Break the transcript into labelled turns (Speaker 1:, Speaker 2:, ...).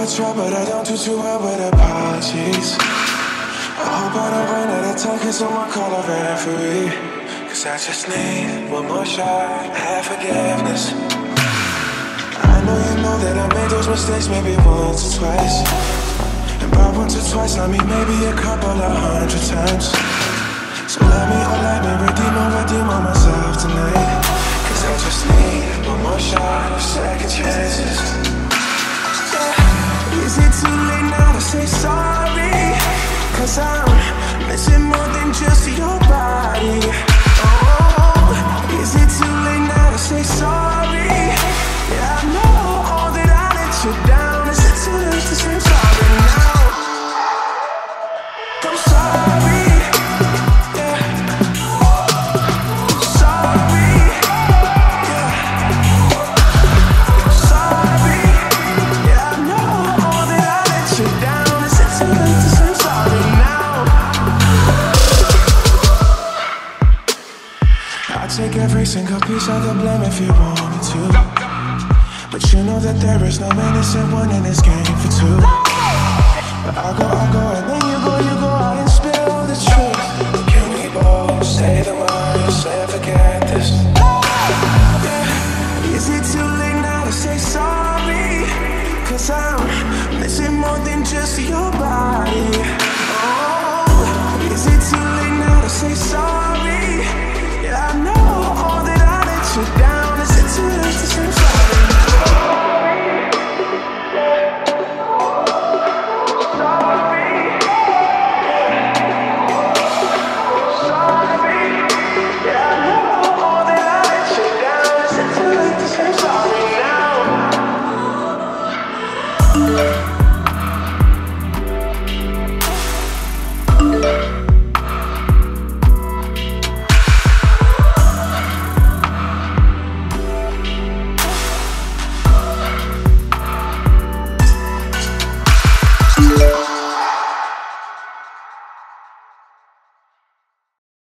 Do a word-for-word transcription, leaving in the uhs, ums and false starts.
Speaker 1: try, but I don't do too well with apologies. I hope I don't run out of time, can someone call a referee? Cause I just need one more shot, have forgiveness. I know you know that I made those mistakes maybe once or twice. And by once or twice I mean maybe a couple of hundred times. So let me, oh let me redeem or redeem on myself tonight. Cause I just need one more shot of second chances. Yeah. Is it too late now to say sorry? Cause I'm missing more than just your body. Oh, is it too late now to say sorry? Yeah, I know all that I let you down. Is it too late to say sorry now? I'm sorry. Yeah. Sorry. Yeah. Sorry. Yeah, I know all that I let you down. Is it too late to say sorry now? I'll take every single piece of the blame if you want me to. But you know that there is no innocent one in this game for two. But I'll go, I'll go, and then you go, you go out and spill the truth. Can we both say the words and forget this? Yeah. Is it too late now to say sorry? Cause I'm missing more than just your